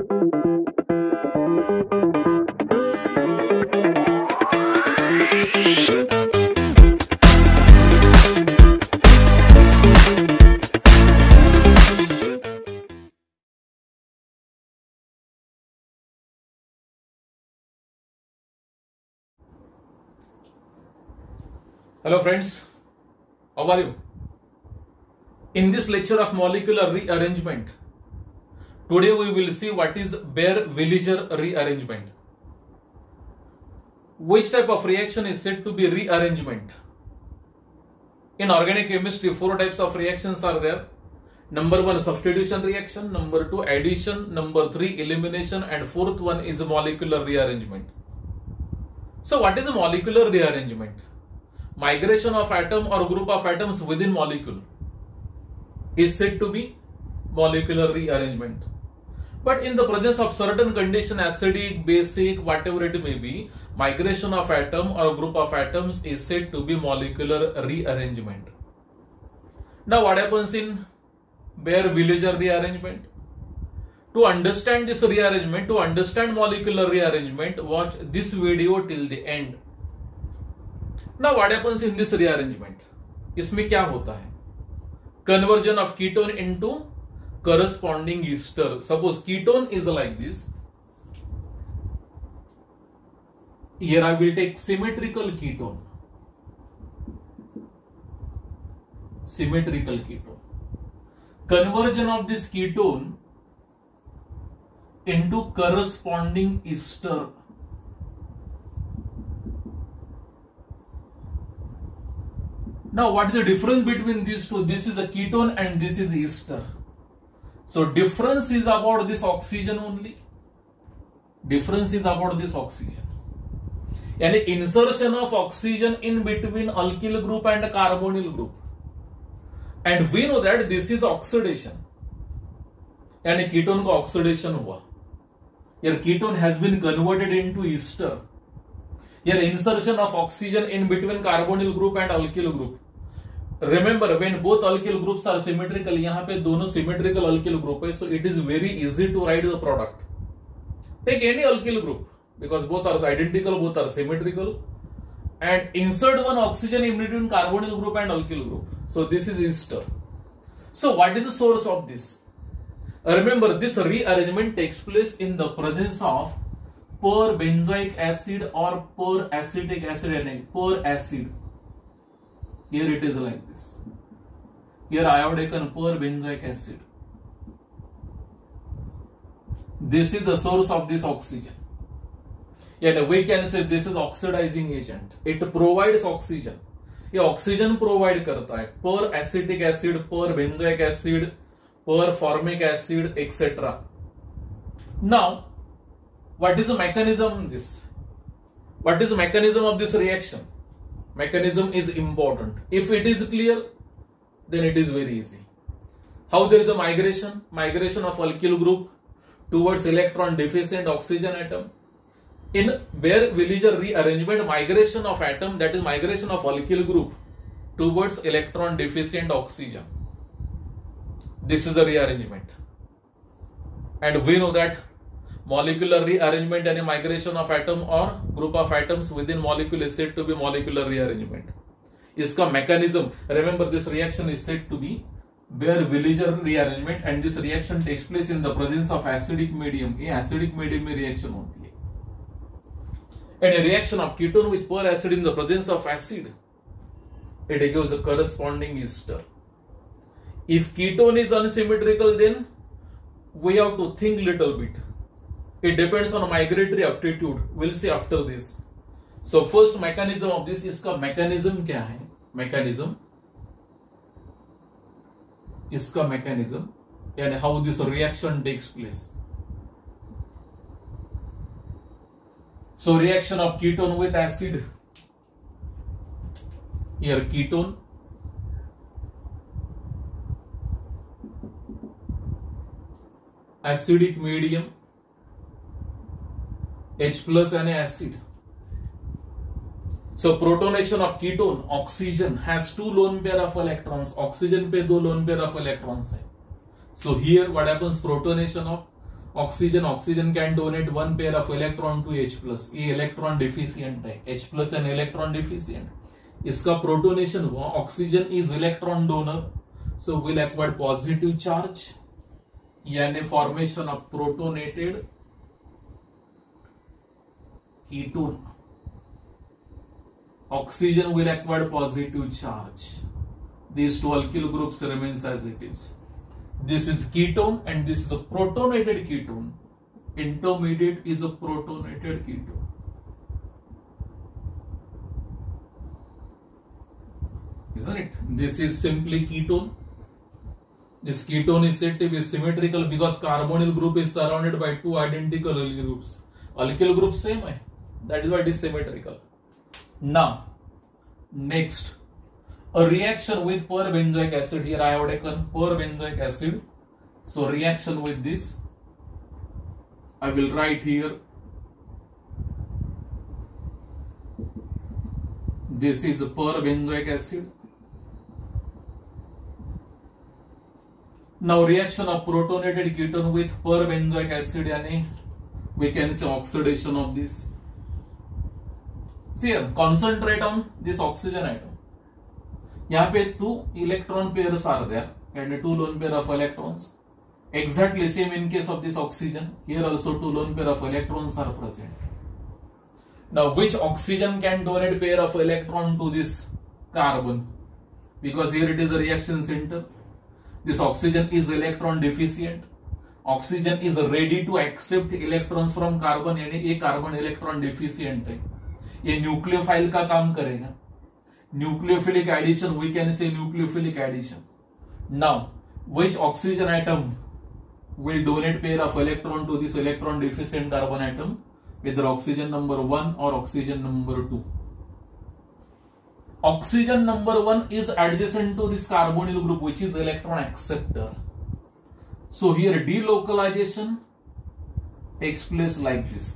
Hello friends, how are you? In this lecture of molecular rearrangement, today we will see what is Baeyer-Villiger rearrangement. Which type of reaction is said to be rearrangement? In organic chemistry, 4 types of reactions are there. Number 1, substitution reaction. Number 2, addition. Number 3, elimination. And 4th one is molecular rearrangement. So what is a molecular rearrangement? Migration of atom or group of atoms within molecule is said to be molecular rearrangement. But in the presence of certain condition, acidic, basic, whatever it may be, migration of atom or group of atoms is said to be molecular rearrangement. Now what happens in Baeyer-Villiger rearrangement? To understand this rearrangement, to understand molecular rearrangement, watch this video till the end. Now what happens in this rearrangement? इसमें क्या होता है? Conversion of ketone into corresponding ester. Suppose ketone is like this. Here I will take symmetrical ketone. Symmetrical ketone. Conversion of this ketone into corresponding ester. Now what is the difference between these two? This is a ketone and this is ester. So difference is about this oxygen only. Difference is about this oxygen. And insertion of oxygen in between alkyl group and carbonyl group. And we know that this is oxidation. And ketone का oxidation हुआ. Here ketone has been converted into ester. Here insertion of oxygen in between carbonyl group and alkyl group. Remember, when both alkyl groups are symmetrical, यहाँ पे दोनों symmetrical alkyl group है, so it is very easy to write the product. Take any alkyl group because both are identical, both are symmetrical, and insert one oxygen in between carbonyl group and alkyl group. So this is ester. So what is the source of this? Remember, this rearrangement takes place in the presence of per-benzoic acid or per-acetic acid and per-acid. Here it is like this. Here I have taken per-benzoic acid. This is the source of this oxygen. And we can say this is oxidizing agent. It provides oxygen. ये oxygen provide करता है per-acetic acid, per-benzoic acid, per-formic acid, etc. Now, what is the mechanism of this? What is the mechanism of this reaction? Mechanism is important. If it is clear, then it is very easy. How there is a migration? Migration of alkyl group towards electron deficient oxygen atom. In Baeyer-Villiger rearrangement, migration of atom, that is migration of alkyl group towards electron deficient oxygen. This is a rearrangement. And we know that molecular rearrangement and a migration of atom or group of atoms within molecule is said to be molecular rearrangement. इसका mechanism, remember this reaction is said to be Baeyer-Villiger rearrangement, and this reaction takes place in the presence of acidic medium. ये acidic medium में reaction होती है. And a reaction of ketone with per-acid in the presence of acid, it gives a corresponding ester. If ketone is unsymmetrical, then we have to think little bit. It depends on migratory aptitude. We'll see after this. So first mechanism of this, इसका mechanism क्या है? Mechanism. इसका mechanism and how this reaction takes place. So reaction of ketone with acid. Here ketone. Acidic medium. H plus and acid. So protonation of ketone, oxygen has 2 lone pair of electrons. Oxygen पे 2 lone pair of electrons है. So here what happens? Protonation of oxygen can donate one pair of electron to H plus, ये electron deficient है, H plus an electron deficient, इसका protonation हुआ, oxygen is electron donor, so will acquire positive charge, यानी formation of protonated ketone, oxygen will acquire positive charge, these two alkyl groups remains as it is. This is ketone and this is a protonated ketone. Intermediate is a protonated ketone. Isn't it? This is simply ketone. This ketone is said to be symmetrical because carbonyl group is surrounded by two identical alkyl groups. Alkyl group same hai. That is why it is symmetrical. Now, next. A reaction with perbenzoic acid. Here I have taken perbenzoic acid. So reaction with this, I will write here. This is a perbenzoic acid. Now reaction of protonated ketone with perbenzoic acid, yani we can say oxidation of this. See here, concentrate on this oxygen atom. यहाँ पे two electron pairs are there and two lone pair of electrons. Exactly same in case of this oxygen. Here also two lone pair of electrons are present. Now which oxygen can donate pair of electron to this carbon? Because here it is a reaction center. This oxygen is electron deficient. Oxygen is ready to accept electrons from carbon, यानी ये carbon electron deficient है. ये nucleophile का काम करेगा. Nucleophilic addition, we can say nucleophilic addition. Now, which oxygen atom will donate pair of electron to this electron deficient carbon atom, whether oxygen number 1 or oxygen number 2? Oxygen number 1 is adjacent to this carbonyl group, which is electron acceptor. So here delocalization takes place like this,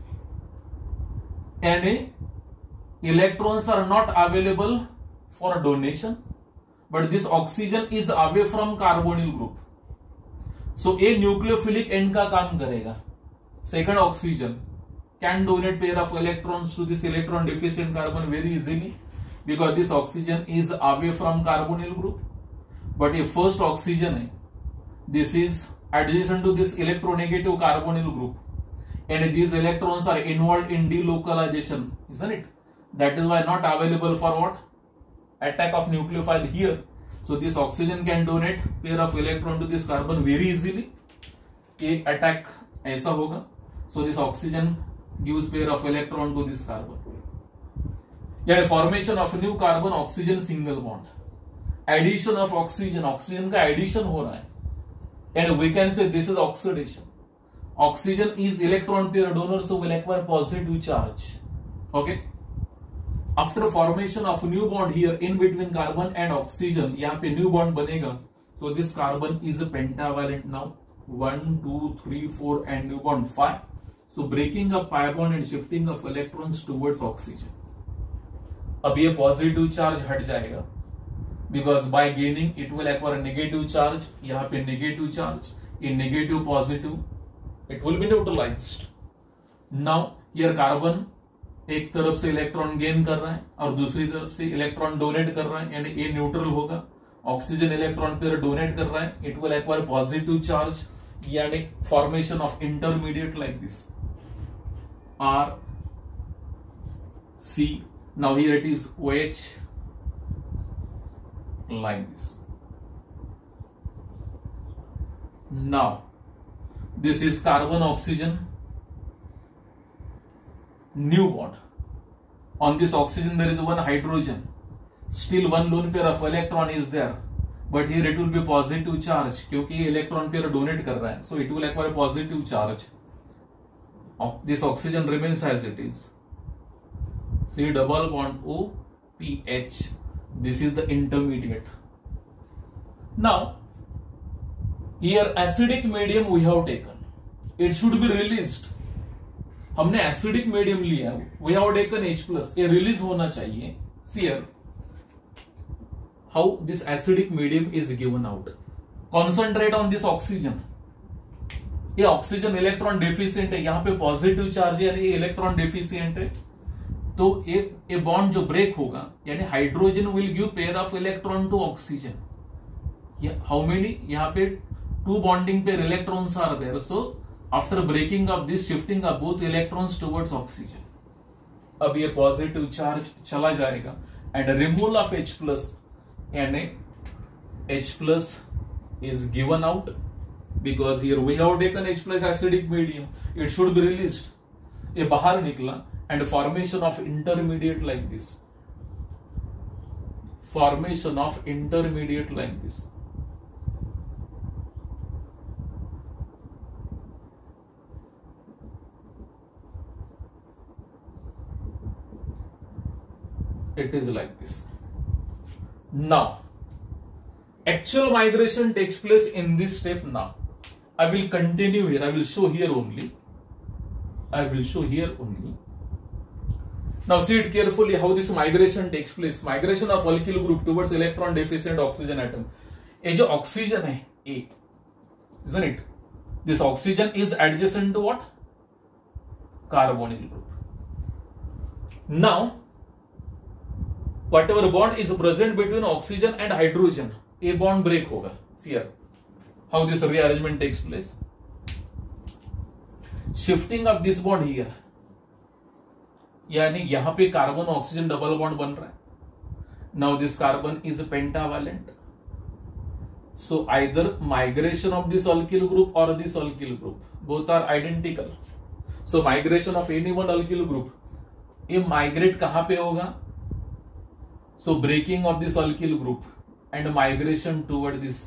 and electrons are not available for donation, but this oxygen is away from carbonyl group. So a nucleophilic end का काम करेगा. Second oxygen can donate pair of electrons to this electron deficient carbon very easily because this oxygen is away from carbonyl group. But a first oxygen है, this is adjacent to this electronegative carbonyl group, and these electrons are involved in delocalization, isn't it? That is why not available for what? Attack of nucleophile here. So this oxygen can donate pair of electron to this carbon very easily. एक attack ऐसा होगा. So this oxygen gives pair of electron to this carbon. यानी formation of new carbon, oxygen single bond. Addition of oxygen, oxygen का addition हो रहा है. And we can say this is oxidation. Oxygen is electron pair donor, so will acquire positive charge. Okay. After formation of new bond here in between carbon and oxygen, यहाँ पे new bond बनेगा. So this carbon is a pentavalent now. 1, 2, 3, 4 and new bond 5. So breaking up pi bond and shifting of electrons towards oxygen. अब ये positive charge हट जाएगा. Because by gaining it will acquire negative charge. यहाँ पे negative charge. In negative positive, it will be neutralized. Now here carbon एक तरफ से electron gain कर रहा है और दूसरी तरफ से इलेक्ट्रॉन डोनेट कर रहा है, यानी ए न्यूट्रल होगा. ऑक्सीजन इलेक्ट्रॉन पेयर डोनेट कर रहा है, it will acquire positive charge, यानी formation of intermediate like this R C. Now here it is OH like this. Now this is carbon oxygen, new bond. On this oxygen there is one hydrogen, still one lone pair of electron is there, but here it will be positive charge क्योंकि ये electron pair donate कर रहा है, so it will acquire positive charge. This oxygen remains as it is. C double bond O PH. This is the intermediate. Now here acidic medium we have taken, it should be released. हमने acidic medium लिया, we have taken H+, ये release होना चाहिए. See here how this acidic medium is given out. Concentrate on this oxygen. ये oxygen electron deficient है, यहाँ पे positive charge है यानी ये इलेक्ट्रॉन डेफिशिएंट है, तो ये बॉन्ड जो ब्रेक होगा यानी hydrogen will give pair of electron to oxygen. How many, यहाँ पे 2 bonding pair electrons are there, so after breaking of this shifting of both electrons towards oxygen. अब ये पॉजिटिव चार्ज चला जाएगा and removal of H plus यानी H plus is given out because here we have taken H plus acidic medium, it should be released, ये बाहर निकला and formation of intermediate like this, formation of intermediate like this. It is like this. Now actual migration takes place in this step. Now I will continue here, I will show here only, I will show here only. Now see it carefully how this migration takes place. Migration of alkyl group towards electron deficient oxygen atom. ये जो oxygen है A, isn't it? This oxygen is adjacent to what? Carbonyl group. Now whatever bond is present between oxygen and hydrogen, a bond break होगा. See here how this rearrangement takes place. Shifting of this bond here, यानी यहां पे carbon oxygen double bond बन रहा है. Now this carbon is pentavalent, so either migration of this alkyl group or this alkyl group, both are identical. So migration of any one alkyl group, ये migrate कहां पे होगा? So breaking of this alkyl group and migration toward this,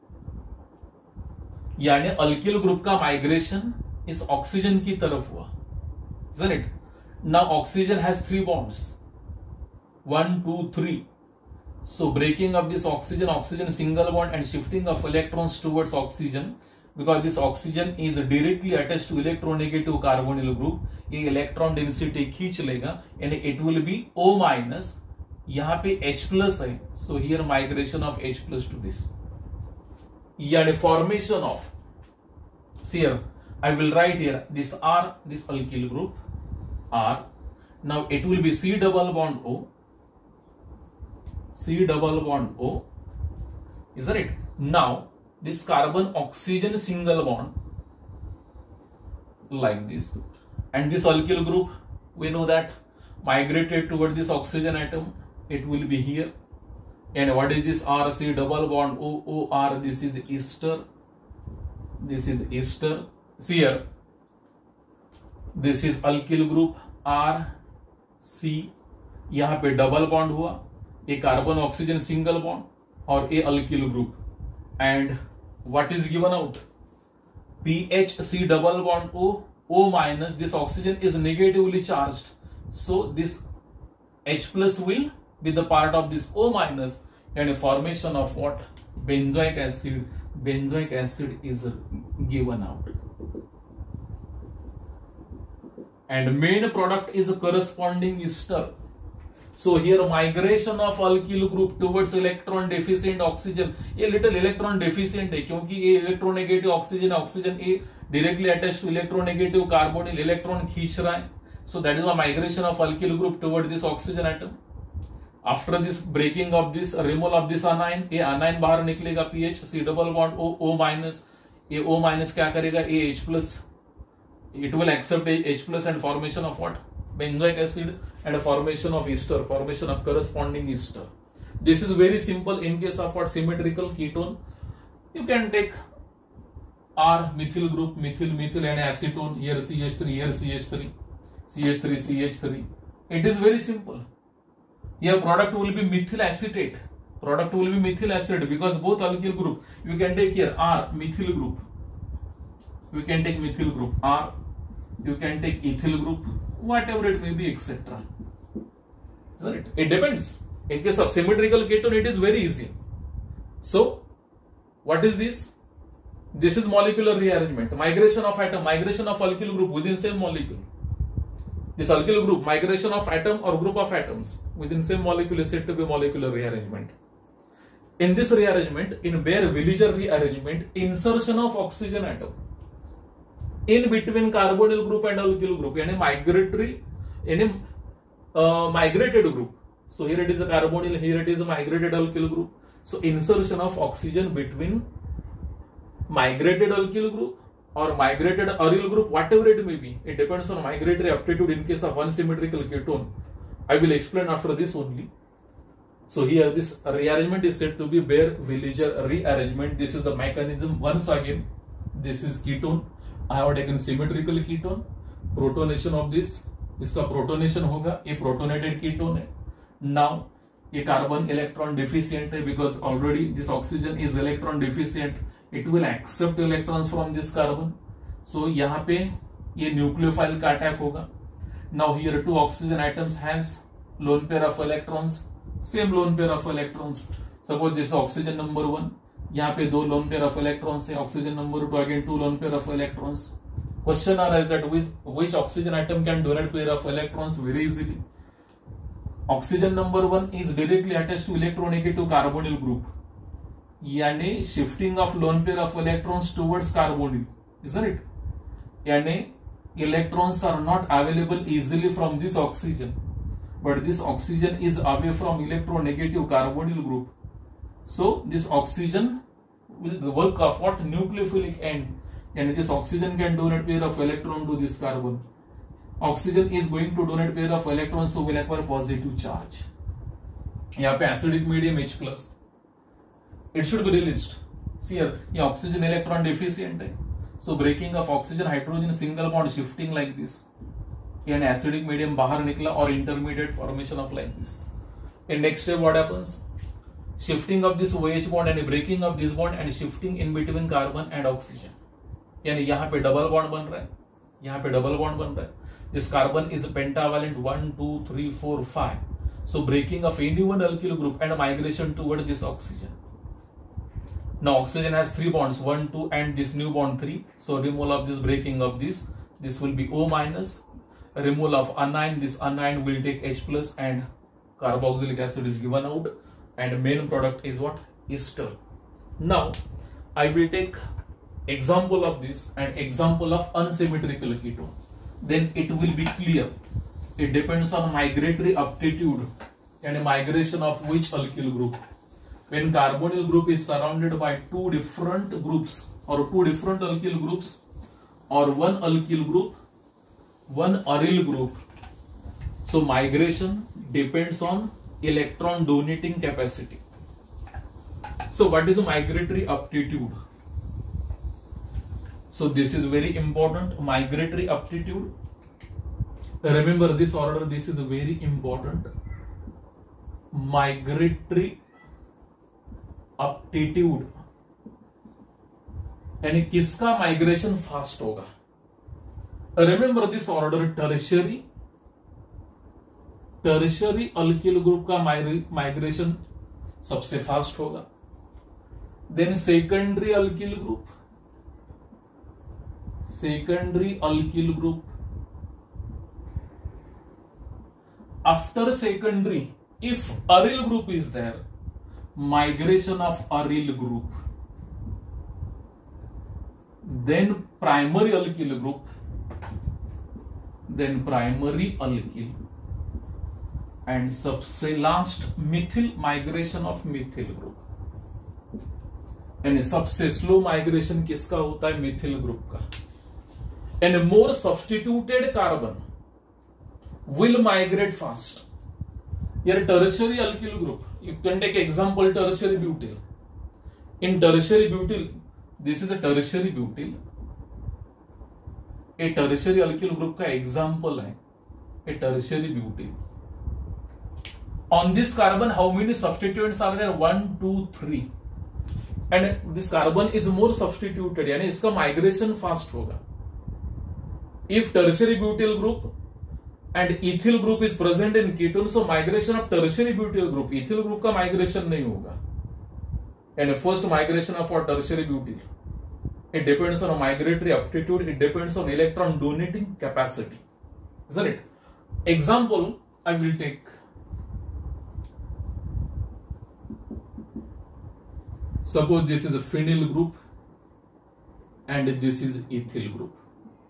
यानी alkyl group का migration इस oxygen की तरफ हुआ, isn't it? Now oxygen has 3 bonds, 1, 2, 3. So breaking of this oxygen single bond and shifting of electrons towards oxygen, because this oxygen is directly attached to electronegative carbonyl group, ये electron density खींच लेगा यानी it will be O minus, यहाँ पे H plus है, so here migration of H plus to this, यानी formation of, see here I will write here this R, this alkyl group R. Now it will be C double bond O, C double bond O, isn't it? Now this carbon oxygen single bond like this, and this alkyl group we know that migrated toward this oxygen atom, it will be here. And what is this R, C double bond O, O R, this is ester, this is ester. See here, this is alkyl group R C, यहाँ पे double bond हुआ, ये carbon oxygen single bond और ये alkyl group, and what is given out? PHC double bond O, O minus, this oxygen is negatively charged, so this H plus will be the part of this O minus, and a formation of what? Benzoic acid. Benzoic acid is given out, and main product is a corresponding ester. So here migration of alkyl group towards electron deficient oxygen, ये little electron deficient है क्योंकि ये electronegative oxygen, oxygen ये directly attached to electronegative carbonyl, electron खींच रहा है. So that is the migration of alkyl group toward this oxygen atom. After this breaking of this, removal of this anion, ये anion बाहर निकलेगा, PHC double bond O, O minus, ये O minus क्या करेगा? ये H plus, it will accept H plus and formation of what? Benzoic acid, and a formation of ester, formation of corresponding ester. This is very simple. In case of what? Symmetrical ketone, you can take R methyl group, methyl, methyl and acetone, here CH3, here CH3, CH3, CH3. It is very simple. Here product will be methyl acetate, product will be methyl acetate, because both alkyl group, you can take here R methyl group, you can take methyl group R, you can take ethyl group, whatever it may be, etc. Isn't it? It depends. In case of symmetrical ketone, it is very easy. So what is this? This is molecular rearrangement, migration of atom, migration of alkyl group within same molecule. This alkyl group, migration of atom or group of atoms within same molecule is said to be molecular rearrangement. In this rearrangement, in Baeyer-Villiger rearrangement, insertion of oxygen atom, in between carbonyl group and alkyl group, yani migratory, any migrated group. So here it is a carbonyl, here it is a migrated alkyl group. So insertion of oxygen between migrated alkyl group or migrated aryl group, whatever it may be, it depends on migratory aptitude in case of unsymmetrical ketone. I will explain after this only. So here this rearrangement is said to be Baeyer-Villiger rearrangement. This is the mechanism. Once again, this is ketone. I have taken symmetrical ketone. Protonation of this, इसका protonation होगा. ये protonated ketone है. Now ये carbon electron deficient है because already this oxygen is electron deficient. It will accept electrons from this carbon. So यहाँ पे ये nucleophile का attack होगा. Now here two oxygen atoms has lone pair of electrons. Same lone pair of electrons. Suppose this is oxygen number 1. यहाँ पे दो lone pair of electrons है. Oxygen number 2 again two lone pair of electrons. Question arises that which oxygen atom can donate pair of electrons very easily. Oxygen number 1 is directly attached to electronegative carbonyl group. यानी shifting of lone pair of electrons towards carbonyl, isn't it? यानी electrons are not available easily from this oxygen, but this oxygen is away from electronegative carbonyl group. So this oxygen will work of what nucleophilic end, and this oxygen can donate pair of electron to this carbon. Oxygen is going to donate pair of electrons, so will acquire positive charge. यहाँ पे acidic medium H+. It should be released. See here, ये oxygen electron deficient है. So breaking of oxygen hydrogen single bond shifting like this. यानी acidic medium बाहर निकला और intermediate formation of like this. In next step what happens? Shifting of this OH bond and breaking of this bond and shifting in between carbon and oxygen. यानी यहाँ पे double bond बन रहा है, यहाँ पे double bond बन रहा है. This carbon is pentavalent 1, 2, 3, 4, 5. So breaking of any one alkyl group and migration toward this oxygen. Now oxygen has 3 bonds, 1, 2 and this new bond 3. So removal of this, breaking of this will be O minus. Removal of anion, this anion will take H plus and carboxylic acid is given out. And main product is what? Ester. Now I will take example of this and example of unsymmetrical ketone. Then it will be clear. It depends on migratory aptitude and migration of which alkyl group. When carbonyl group is surrounded by two different groups or two different alkyl groups or one alkyl group, one aryl group. So migration depends on electron donating capacity. So what is the migratory aptitude? So this is very important, migratory aptitude. Remember this order, this is very important. Migratory aptitude यानी किसका migration fast होगा? Remember this order, tertiary alkyl group का migration सबसे fast होगा. Then secondary alkyl group. After secondary, if aryl group is there, migration of aryl group. Then primary alkyl group. Then primary alkyl. And सबसे last methyl, migration of methyl group. यानी सबसे slow migration किसका होता है? Methyl group का. And more substituted carbon will migrate fast. Here tertiary alkyl group. You can take example tertiary butyl. In tertiary butyl, this is a tertiary butyl. A tertiary alkyl group का example है. A tertiary butyl. On this carbon, how many substituents are there? 1, 2, 3. And this carbon is more substituted. यानी इसका migration fast होगा. If tertiary butyl group and ethyl group is present in ketone, so migration of tertiary butyl group, ethyl group का migration नहीं होगा. And first migration of our tertiary butyl, it depends on migratory aptitude, it depends on electron donating capacity, isn't it? Example I will take. Suppose this is a phenyl group and this is ethyl group.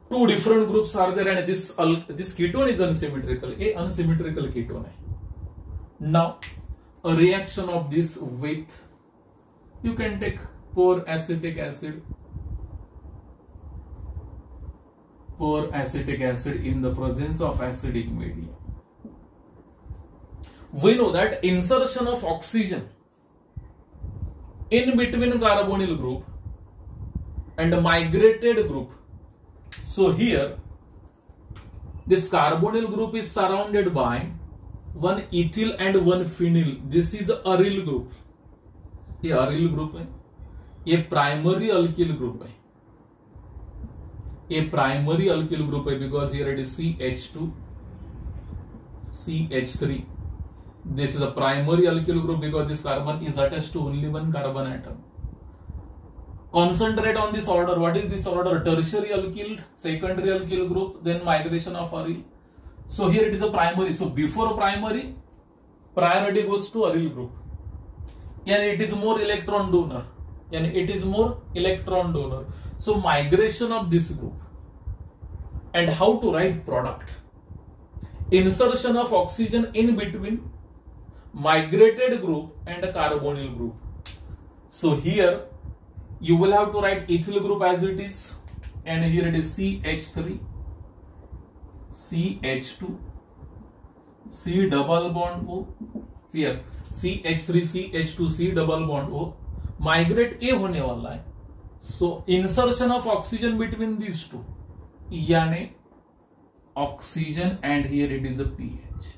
two different groups are there and this ketone is unsymmetrical. A unsymmetrical ketone hai. Now a reaction of this with, you can take pour acetic acid in the presence of acidic medium. We know that insertion of oxygen in between carbonyl group and migrated group. So here this carbonyl group is surrounded by one ethyl and one phenyl. This is aryl group. ये aryl group है, ये primary alkyl group है, ये primary alkyl group है because here it is CH2, CH3. This is a primary alkyl group because this carbon is attached to only one carbon atom. Concentrate on this order. What is this order? Tertiary alkyl, secondary alkyl group, then migration of aryl. So here it is a primary. So before primary, priority goes to aryl group. And it is more electron donor. So migration of this group. And how to write product? Insertion of oxygen in between migrated group and a carbonyl group. So here you will have to write ethyl group as it is, and here it is CH3, CH2, C double bond O. See here CH3, CH2, C double bond O. Migrate A होने वाला है. So insertion of oxygen between these two, यानी oxygen, and here it is a pH.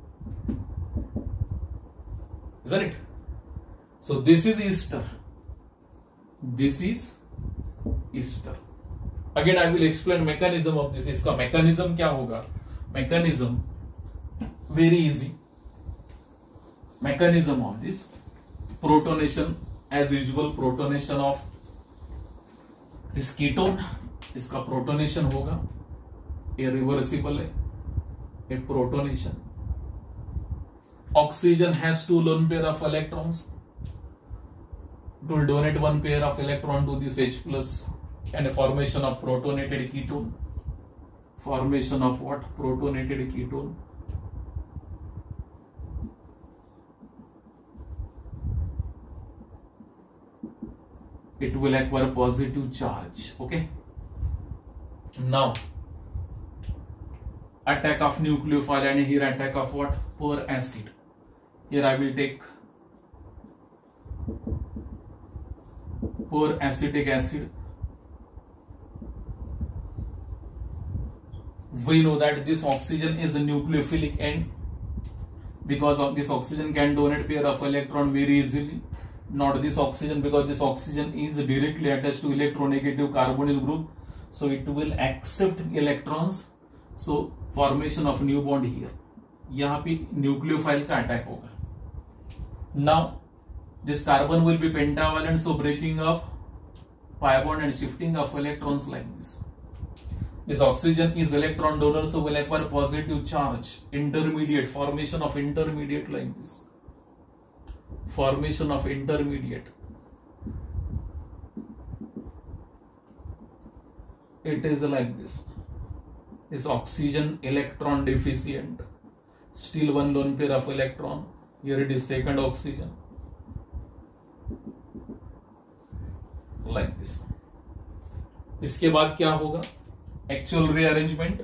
Isn't it? So this is ester. This is ester. Again I will explain mechanism of this. इसका mechanism क्या होगा? Mechanism very easy. Mechanism of this protonation, as usual, protonation of this ketone. इसका protonation होगा, irreversible है, a protonation. Oxygen has two lone pair of electrons. It will donate one pair of electron to this H plus, and a formation of protonated ketone. Formation of what? Protonated ketone. It will acquire positive charge. Okay. Now attack of nucleophile, and here attack of what? Pour acid. Here I will take pour acetic acid. We know that this oxygen is the nucleophilic end. Because of this oxygen can donate pair of electron very easily. Not this oxygen, because this oxygen is directly attached to electronegative carbonyl group. So it will accept electrons. So formation of new bond here. यहाँ पे nucleophile का attack होगा. Now this carbon will be pentavalent, so breaking up pi bond and shifting of electrons like this. This oxygen is electron donor, so will acquire positive charge. Intermediate, formation of intermediate like this. Formation of intermediate. It is like this. This oxygen electron deficient. Still one lone pair of electron. Here it is second oxygen. Like this. इसके बाद क्या होगा? Actual rearrangement.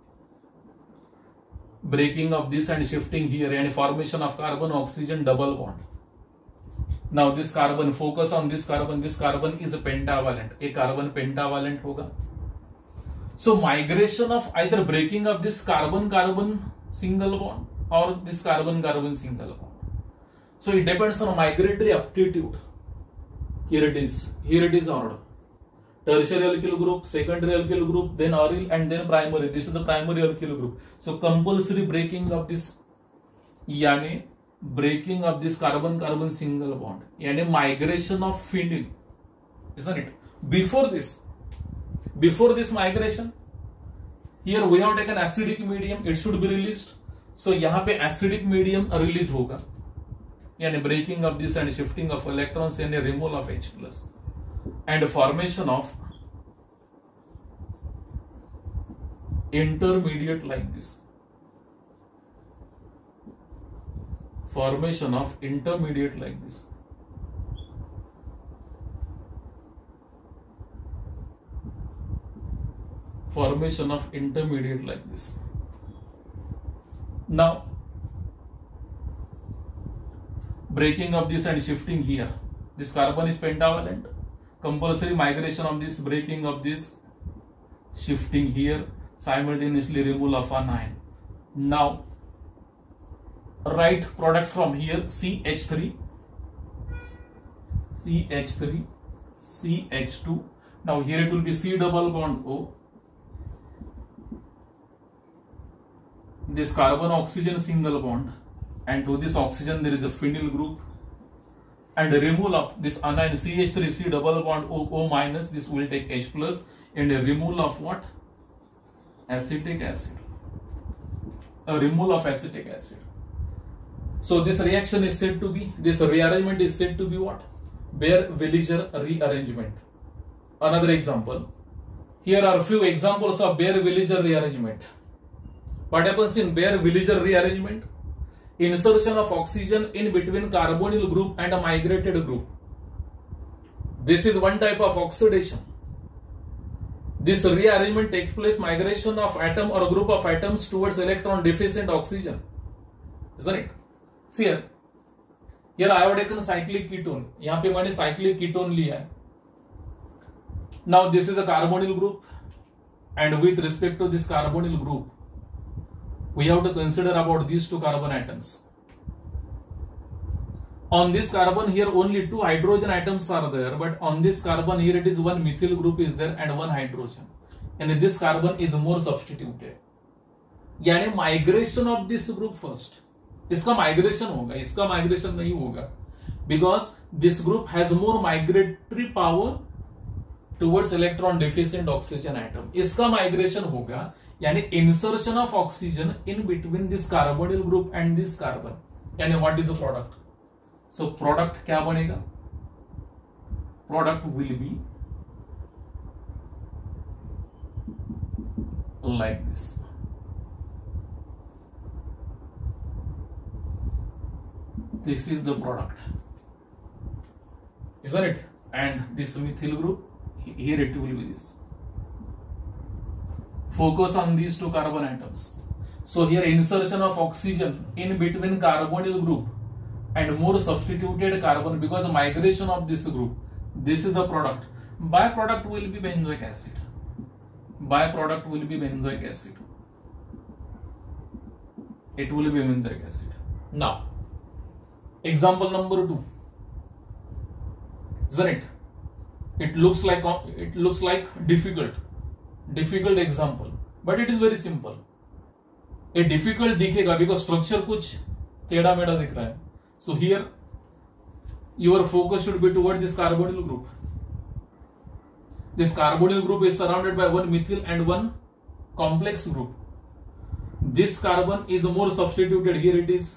Breaking of this and shifting here, and formation of carbon oxygen double bond. Now this carbon, focus on this carbon. This carbon is a pentavalent. A carbon pentavalent होगा. So migration of either breaking of this carbon-carbon single bond or this carbon-carbon single bond. So it depends on migratory aptitude. Here it is order. Tertiary alkyl group, secondary alkyl group, then aryl, and then primary. This is the primary alkyl group. So compulsory breaking of this, यानी breaking of this carbon-carbon single bond, यानी migration of phenyl, isn't it? Before this migration, here we have taken acidic medium, it should be released. So यहाँ पे acidic medium release होगा, यानी breaking of this and shifting of electrons, यानी removal of H plus, and formation of intermediate like this. Formation of intermediate like this. Formation of intermediate like this. Now, breaking of this and shifting here. This carbon is pentavalent. Compulsory migration of this, breaking of this, shifting here, simultaneously removal of an ion. Now, write product from here, CH3, CH3, CH2. Now here it will be C double bond O. This carbon oxygen single bond, and to this oxygen there is a phenyl group, and removal of this anion CH3 C double bond O minus, this will take H plus, and a removal of what? Acetic acid. A removal of acetic acid. So this reaction is said to be, this rearrangement is said to be what? Baeyer-Villiger rearrangement. Another example. Here are a few examples of Baeyer-Villiger rearrangement. What happens in Baeyer-Villiger rearrangement? Insertion of oxygen in between carbonyl group and a migrated group. This is one type of oxidation. This rearrangement takes place migration of atom or group of atoms towards electron deficient oxygen. Isn't it? See here I have taken cyclic ketone. यहाँ पे मैंने cyclic ketone लिया है. Now this is a carbonyl group, and with respect to this carbonyl group, we have to consider about these two carbon atoms. On this carbon here only two hydrogen atoms are there, but on this carbon here it is one methyl group is there and one hydrogen, and this carbon is more substituted. यानी migration of this group first. इसका migration होगा, इसका migration नहीं होगा, because this group has more migratory power towards electron deficient oxygen atom. इसका migration होगा, यानी insertion of oxygen in between this carbonyl group and this carbon. यानी what is a product? So product क्या बनेगा? Product will be like this. This is the product, isn't it? And this methyl group, here it will be this. Focus on these two carbon atoms. So here insertion of oxygen in between carbonyl group and more substituted carbon, because migration of this group. This is the product. Byproduct will be benzoic acid. Byproduct will be benzoic acid. It will be benzoic acid. Now, example number 2, isn't it? It looks like difficult example, but it is very simple. A difficult दिखेगा because structure कुछ टेढ़ा मेढ़ा दिख रहा है. So here your focus should be towards this carbonyl group. This carbonyl group is surrounded by one methyl and one complex group. This carbon is more substituted, here it is,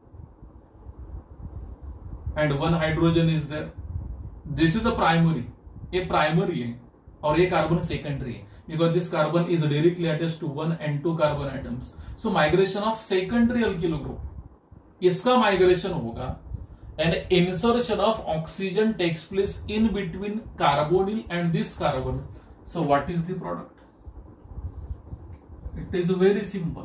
and one hydrogen is there. This is the primary. ये primary है और ये carbon secondary है, because this carbon is directly attached to 1 and 2 carbon atoms. So migration of secondary alkyl group, इसका migration होगा, and insertion of oxygen takes place in between carbonyl and this carbon. So what is the product? It is very simple.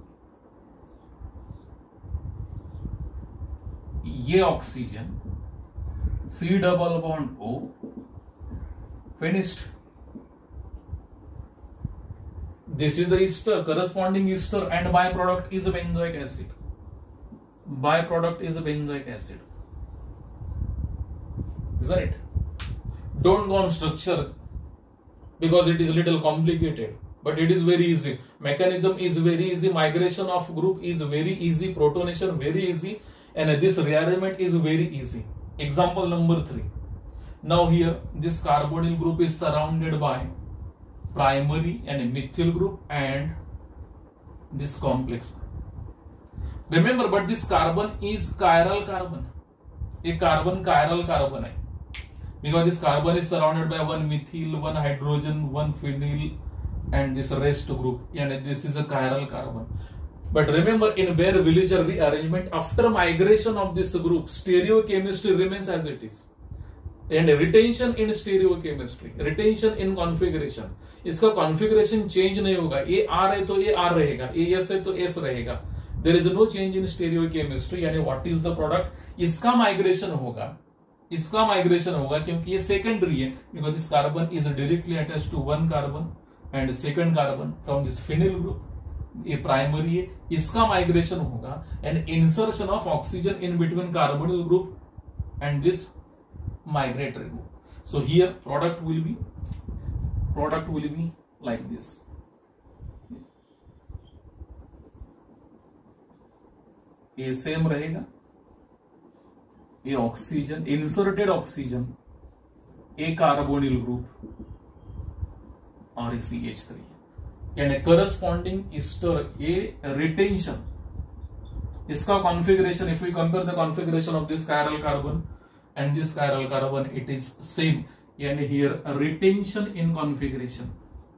ये oxygen C double bond O, finished. This is the ester, corresponding ester, and byproduct is a benzoic acid. Byproduct is a benzoic acid. Isn't it? Don't go on structure because it is little complicated, but it is very easy. Mechanism is very easy. Migration of group is very easy. Protonation very easy. And this rearrangement is very easy. Example number 3. Now here this carbonyl group is surrounded by primary and methyl group and this complex. Remember, but this carbon is chiral carbon. A carbon chiral carbon hai, because this carbon is surrounded by one methyl, one hydrogen, one phenyl, and this rest group, and this is a chiral carbon. But remember, in Baeyer-Villiger rearrangement, after migration of this group, stereochemistry remains as it is. And retention in stereochemistry, retention in configuration, इसका configuration change नहीं होगा. ये R है तो ये R रहेगा, ये S है तो S रहेगा. There is no change in stereochemistry. यानी what is the product? इसका migration होगा, क्योंकि ये secondary है, because this carbon is directly attached to one carbon and second carbon from this phenyl group. ये प्राइमरी है, इसका माइग्रेशन होगा and insertion of oxygen in between carbonyl group and this migratory group. So here product will be like this. ये same रहेगा, ये oxygen, inserted oxygen, a carbonyl group और a CH3 and a corresponding ester, a retention. इसका configuration, if we compare the configuration of this chiral carbon and this chiral carbon, it is same. And here a retention in configuration,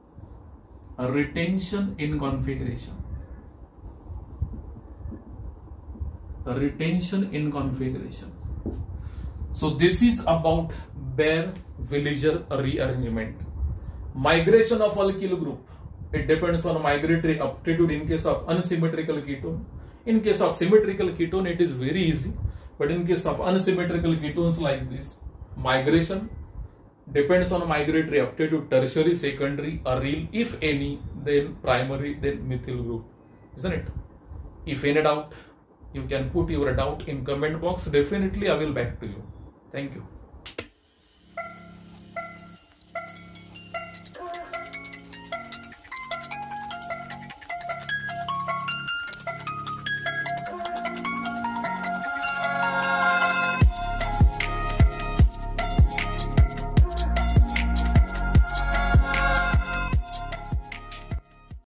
So this is about Baeyer-Villiger rearrangement. Migration of alkyl group, it depends on migratory aptitude in case of unsymmetrical ketone. In case of symmetrical ketone, it is very easy. But in case of unsymmetrical ketones like this, migration depends on migratory aptitude, tertiary, secondary, aryl, if any, then primary, then methyl group. Isn't it? If any doubt, you can put your doubt in comment box. Definitely I will back to you. Thank you.